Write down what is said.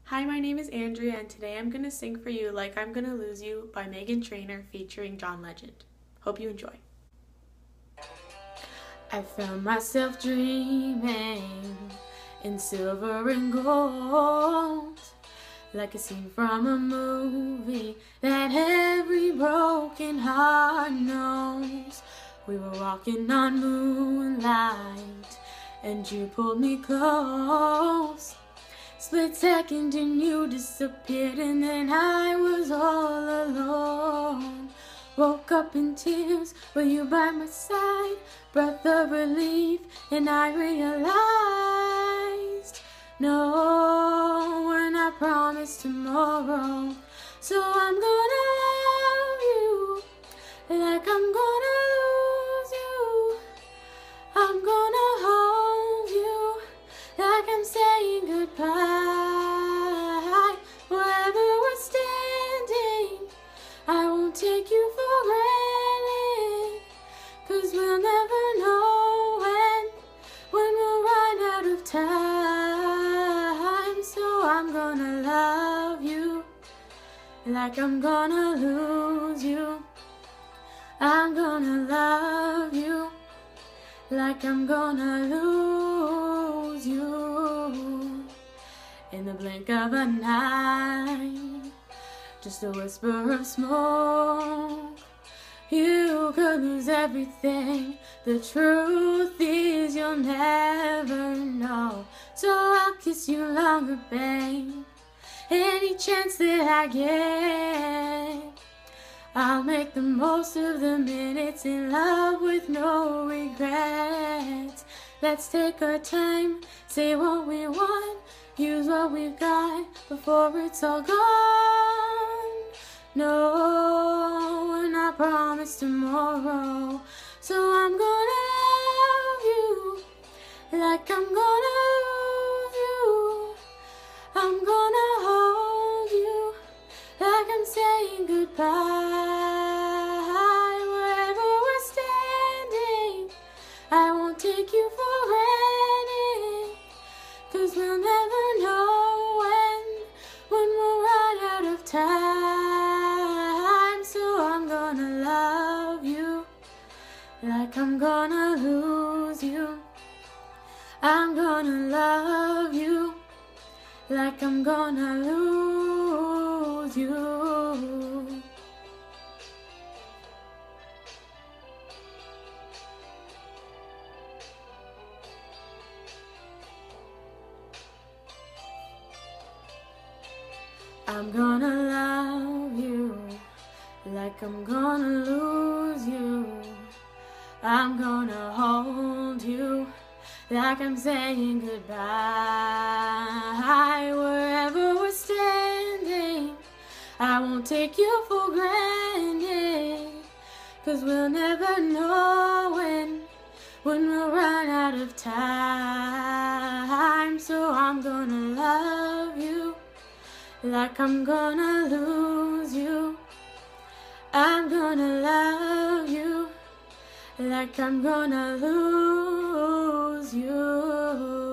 Hi, my name is Andrea, and today I'm going to sing for you Like I'm Gonna Lose You by Meghan featuring John Legend. Hope you enjoy. I found myself dreaming in silver and gold, like a scene from a movie that every broken heart knows. We were walking on moonlight, and you pulled me close. Split second and you disappeared, and then I was all alone. Woke up in tears with you by my side, breath of relief, and I realized, no, we're not promised tomorrow. So I'm gonna love you like I'm gonna lose you. I'm gonna hold you like I'm saying goodbye. Wherever we're standing, I won't take you for granted, 'cause we'll never know when we'll run out of time. So I'm gonna love you like I'm gonna lose you. I'm gonna love you like I'm gonna lose you. In the blink of an eye, just a whisper of smoke, you could lose everything. The truth is you'll never know. So I'll kiss you longer, babe, any chance that I get. I'll make the most of the minutes in love with no regrets. Let's take our time, say what we want, use what we've got before it's all gone. No, we're not promised tomorrow. So I'm gonna love you like I'm gonna lose you. I'm gonna hold you like I'm saying goodbye. Wherever we're standing, I won't take you for granted, 'cause we'll never know when we'll run out of time. So I'm gonna love you like I'm gonna lose you. I'm gonna love you like I'm gonna lose you. I'm gonna love you like I'm gonna lose you. I'm gonna hold you like I'm saying goodbye. Wherever we're standing, I won't take you for granted, 'cause we'll never know when we'll run out of time. So I'm gonna love you like I'm gonna lose you. I'm gonna love you like I'm gonna lose you.